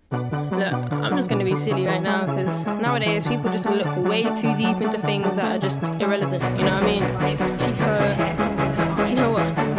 Look, I'm just gonna be silly right now because nowadays people just look way too deep into things that are just irrelevant, you know what I mean? So, you know what?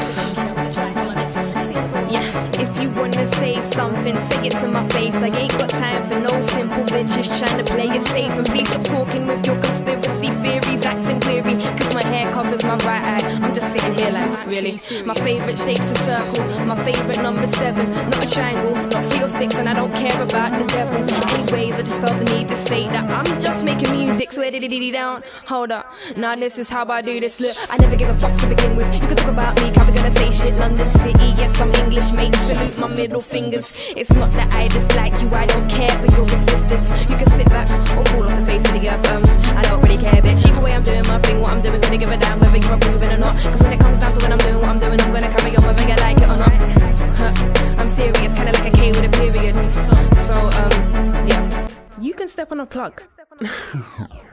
Yeah, if you wanna say something, say it to my face. I ain't got time for no simple bitches trying to play it safe. And please stop talking with your conspiracy theories, acting weary, cause my hair covers my right eye. I'm just sitting here like, really? My favourite shape's a circle, my favourite number 7, not a triangle, not 3 or 6, and I don't care about the devil. Anyways, I just felt the need to state that I'm just making music, swear did it down. Hold up, now this is how I do this. Look, I never give a fuck to begin with. You can talk about me, can't be gonna say shit. London City, yes I'm English, mate, salute my middle fingers. It's not that I dislike you, I don't care for your existence. You can sit back or fall off the face of the earth, I don't really care, bitch. Either way I'm doing my thing, what I'm doing, gonna give a damn whether you're approving or not. Cause when it comes down to when I'm doing what I'm doing, I'm gonna carry on whether you like it or not. I'm serious, kinda like a K with a period. So, yeah. You can step on a plug.